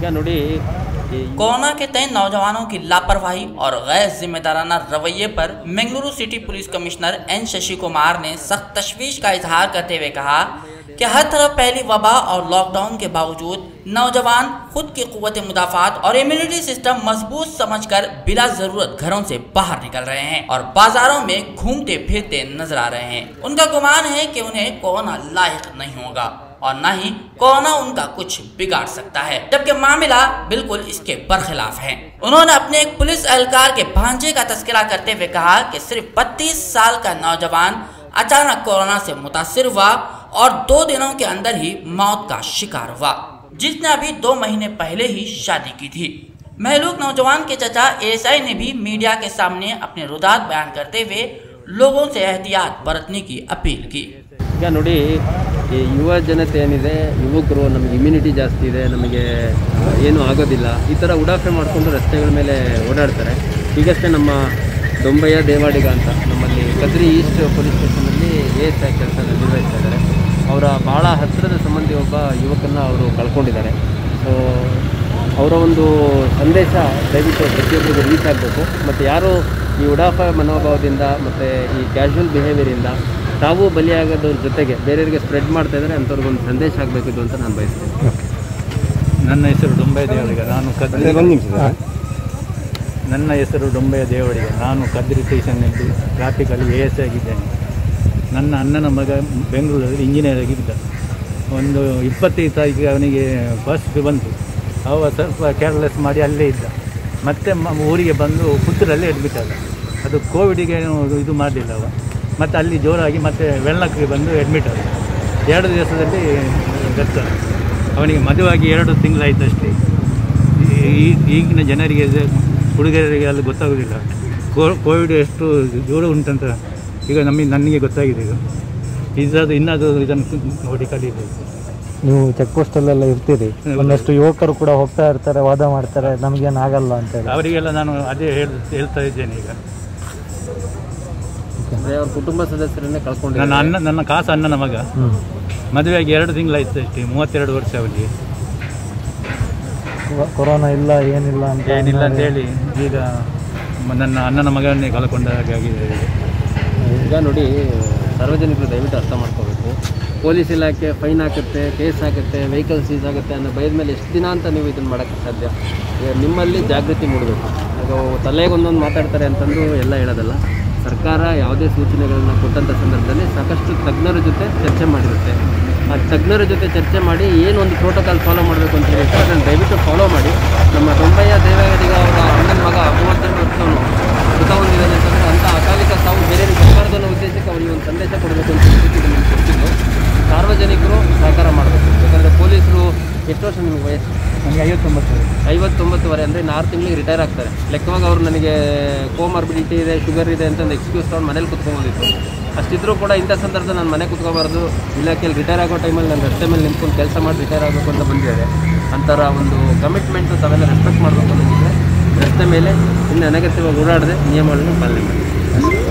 Corona के तय नौजवानों की लापरवाही और गैर जिम्मेदाराना रवैये पर Bengaluru city police commissioner N Shashi Kumar ने सख्त तशवीश का इजहार करते हुए कहा कि हर तरफ फैली वबा और लॉकडाउन के बावजूद नौजवान खुद की कुव्वत मुदाफात और इम्यूनिटी सिस्टम मजबूत समझकर बिला जरूरत घरों से बाहर निकल रहे हैं और बाजारों में घूमते फिरते नजर आ रहे हैं। उनका गुमान है कि उन्हें कोरोना लायक नहीं होगा और न ही कोरोना उनका कुछ बिगाड़ सकता है, जबकि मामला बिल्कुल इसके बरखिलाफ है। उन्होंने अपने एक पुलिस एहलकार के भांजे का तस्करा करते हुए कहा कि सिर्फ 32 साल का नौजवान अचानक कोरोना से मुतासिर हुआ और 2 दिनों के अंदर ही मौत का शिकार हुआ, जिसने अभी 2 महीने पहले ही शादी की थी। महलूक नौजवान के चचा एएसआई ने भी मीडिया के सामने अपने रुदात बयान करते हुए लोगों से एहतियात बरतने की अपील की। ಈಗ ನೋಡಿ ಈ ಯುವ ಜನತೆ ಏನಿದೆ, ಯುವಕರು ನಮಗೆ ಇಮ್ಯುನಿಟಿ ಜಾಸ್ತಿ ಇದೆ, ನಮಗೆ ಏನೂ ಆಗೋದಿಲ್ಲ, ಈ ಥರ ಉಡಾಫೆ ಮಾಡಿಕೊಂಡು ರಸ್ತೆಗಳ ಮೇಲೆ ಓಡಾಡ್ತಾರೆ. ಈಗಷ್ಟೇ ನಮ್ಮ ದೊಂಬಯ್ಯ ದೇವಾಡಿಗ ಅಂತ ನಮ್ಮಲ್ಲಿ ಕದ್ರಿ ಈಸ್ಟ್ ಪೊಲೀಸ್ ಸ್ಟೇಷನಲ್ಲಿ ASI ಕೆಲಸ ನಿರ್ವಹಿಸ್ತಾ ಇದ್ದಾರೆ. ಅವರ ಭಾಳ ಹತ್ತಿರದ ಸಂಬಂಧಿ ಒಬ್ಬ ಯುವಕರನ್ನ ಅವರು ಕಳ್ಕೊಂಡಿದ್ದಾರೆ. ಸೊ ಅವರ ಒಂದು ಸಂದೇಶ ದಯವಿಟ್ಟು ಪ್ರತಿಯೊಬ್ಬರಿಗೂ ರೀಚ್ ಆಗಬೇಕು. ಮತ್ತು ಯಾರು ಈ ಉಡಾಫೆ ಮನೋಭಾವದಿಂದ ಮತ್ತು ಈ ಕ್ಯಾಶುವಲ್ ಬಿಹೇವಿಯರಿಂದ ತಾವು ಬಲಿಯಾಗೋದ್ರ ಜೊತೆಗೆ ಬೇರೆಯವರಿಗೆ ಸ್ಪ್ರೆಡ್ ಮಾಡ್ತಾ ಇದ್ದಾರೆ, ಅಂಥವ್ರಿಗೊಂದು ಸಂದೇಶ ಆಗಬೇಕಿತ್ತು ಅಂತ ನಾನು ಬಯಸ್ತೀನಿ. ನನ್ನ ಹೆಸರು ಡೊಂಬಯ್ಯ ದೇವಡಿಗ, ನಾನು ಕದ್ರಿ ಸ್ಟೇಷನ್ನಲ್ಲಿ ಟ್ರಾಫಿಕಲ್ಲಿ ASI ಆಗಿದ್ದೇನೆ. ನನ್ನ ಅಣ್ಣನ ಮಗ ಬೆಂಗಳೂರಲ್ಲಿ ಇಂಜಿನಿಯರ್ ಆಗಿದ್ದ. ಒಂದು 25 ತಾರೀಕಿಗೆ ಅವನಿಗೆ ಫಸ್ಟ್ ಬಂತು. ಅವ ಸ್ವಲ್ಪ ಕೇರ್ಲೆಸ್ ಮಾಡಿ ಅಲ್ಲೇ ಇದ್ದ. ಮತ್ತೆ ಊರಿಗೆ ಬಂದು ಪುತ್ತೂರಲ್ಲಿ ಅಡ್ಮಿಟ್ ಆದ. ಅದು ಕೋವಿಡಿಗೆ ಇದು ಮಾಡಲಿಲ್ಲ ಅವ. ಮತ್ತು ಅಲ್ಲಿ ಜೋರಾಗಿ ಮತ್ತೆ ವೆಳ್ಳಕ್ಕೆ ಬಂದು ಅಡ್ಮಿಟ್ ಆದ. 2 ದಿವಸದಲ್ಲಿ ಡೆತ್. ಅವನಿಗೆ ಮದುವಾಗಿ 2 ತಿಂಗಳಾಯಿತು ಅಷ್ಟೇ. ಈಗಿನ ಜನರಿಗೆ ಹುಡುಗರಿಗೆ ಅಲ್ಲಿ ಗೊತ್ತಾಗೋದಿಲ್ಲ ಕೋವಿಡ್ ಎಷ್ಟು ಜೋರು ಉಂಟಂತ. ಈಗ ನನಗೆ ಗೊತ್ತಾಗಿದೆ. ಈಗ ಇದನ್ನು ನೋಡಿ ಕಲಿಯಬೇಕು. ನೀವು ಚೆಕ್ ಪೋಸ್ಟಲ್ಲೆಲ್ಲ ಇರ್ತೀರಿ, ಒಂದಷ್ಟು ಯುವಕರು ಕೂಡ ಹೋಗ್ತಾ ಇರ್ತಾರೆ, ವಾದ ಮಾಡ್ತಾರೆ ನಮಗೇನು ಆಗಲ್ಲ ಅಂತ ಹೇಳಿ. ಅವರಿಗೆಲ್ಲ ನಾನು ಅದೇ ಹೇಳ್ತಾ ಇದ್ದೇನೆ. ಈಗ ಅವ್ರ ಕುಟುಂಬ ಸದಸ್ಯರನ್ನೇ ಕಳ್ಕೊಂಡು ನನ್ನ ಕಾಸು ಅಣ್ಣನ ಮಗ ಮದುವೆಯಾಗಿ 2 ತಿಂಗಳಾಯ್ತು ಅಷ್ಟೇ. 32 ವರ್ಷ ಅವನಿಗೆ. ಕೊರೋನಾ ಇಲ್ಲ ಏನಿಲ್ಲ ಅಂತ ಹೇಳಿ ಈಗ ನನ್ನ ಅಣ್ಣನ ಮಗನ್ನೇ ಕಳ್ಕೊಂಡ ಹಾಗಾಗಿದೆ. ಈಗ ನೋಡಿ, ಸಾರ್ವಜನಿಕರು ದಯವಿಟ್ಟು ಅರ್ಥ ಮಾಡ್ಕೋಬೇಕು. ಪೊಲೀಸ್ ಇಲಾಖೆ ಫೈನ್ ಹಾಕುತ್ತೆ, ಕೇಸ್ ಹಾಕುತ್ತೆ, ವೆಹಿಕಲ್ ಸೀಸ್ ಆಗುತ್ತೆ ಅನ್ನೋ ಭಯದ ಮೇಲೆ ಎಷ್ಟು ದಿನ ಅಂತ ನೀವು ಇದನ್ನು ಮಾಡೋಕ್ಕೆ ಸಾಧ್ಯ? ನಿಮ್ಮಲ್ಲಿ ಜಾಗೃತಿ ಮೂಡಬೇಕು. ಅದು ತಲೆಗೊಂದೊಂದು ಮಾತಾಡ್ತಾರೆ ಅಂತಂದು ಎಲ್ಲ ಹೇಳೋದಲ್ಲ. ಸರ್ಕಾರ ಯಾವುದೇ ಸೂಚನೆಗಳನ್ನು ಕೊಟ್ಟಂಥ ಸಂದರ್ಭದಲ್ಲಿ ಸಾಕಷ್ಟು ತಜ್ಞರ ಜೊತೆ ಚರ್ಚೆ ಮಾಡಿರುತ್ತೆ. ಆ ತಜ್ಞರ ಜೊತೆ ಚರ್ಚೆ ಮಾಡಿ ಏನೊಂದು ಪ್ರೋಟೋಕಾಲ್ ಫಾಲೋ ಮಾಡಬೇಕು ಅಂತ ಹೇಳಿ ಅದನ್ನು ದಯವಿಟ್ಟು ಫಾಲೋ ಮಾಡಿ. ನಮ್ಮ ದೊಂಬಯ್ಯ ದೇವಾಡಿಗ ಅವರ ಅಣ್ಣನ ಮಗ 32 ವರ್ಷದವನು ಮೃತ ಹೊಂದಿದ್ದಾನೆ ಅಂತಂದರೆ ಅಂಥ ಅಕಾಲಿಕ ಸಾವು ಬೇರೆಯವ್ರಿಗೆ ಬರಬಾರ್ದು ಅನ್ನೋ ಉದ್ದೇಶಕ್ಕೆ ಅವರಿಗೆ ಒಂದು ಸಂದೇಶ ಕೊಡಬೇಕು ಅಂತ ನಮಗೆ ಕೊಡ್ತಿದ್ದು. ಸಾರ್ವಜನಿಕರು ಸಹಕಾರ ಮಾಡಬೇಕು. ಯಾಕಂದರೆ ಪೊಲೀಸರು ಎಷ್ಟು ವರ್ಷ ನಿಮಗೆ ವಯಸ್ಸು? ನನಗೆ 59 ಅಂದರೆ 6 ತಿಂಗಳಿಗೆ ರಿಟೈರ್ ಆಗ್ತಾರೆ. ಲೆಕ್ಕವಾಗಿ ಅವರು ನನಗೆ ಕೋಮಾರ್ಬಿಡಿಟಿ ಇದೆ, ಶುಗರ್ ಇದೆ ಅಂತಂದು ಎಕ್ಸ್ಕ್ಯೂಸ್ ತೊಗೊಂಡು ಮನೇಲಿ ಕುತ್ಕೊಂಡ್ಬಂದಿತ್ತು. ಅಷ್ಟಿದ್ರೂ ಕೂಡ ಇಂಥ ಸಂದರ್ಭದಲ್ಲಿ ನಾನು ಮನೆ ಕುತ್ಕೋಬಾರ್ದು, ಇಲಾಖೆಯಲ್ಲಿ ರಿಟೈರ್ ಆಗೋ ಟೈಮಲ್ಲಿ ನಾನು ರಸ್ತೆ ಮೇಲೆ ನಿಂತ್ಕೊಂಡು ಕೆಲಸ ಮಾಡಿ ರಿಟೈರ್ ಆಗಬೇಕು ಅಂತ ಬಂದಿದ್ದಾರೆ. ಅಂಥರ ಒಂದು ಕಮಿಟ್ಮೆಂಟು ತಾವೆಲ್ಲ ರೆಸ್ಪೆಕ್ಟ್ ಮಾಡಬೇಕು ಅನ್ನೋದಿದ್ರೆ ರಸ್ತೆ ಮೇಲೆ ಇನ್ನು ಅನಗತ್ಯವಾಗಿ ಓಡಾಡದೆ ನಿಯಮಗಳನ್ನು ಪಾಲನೆ ಮಾಡಿ.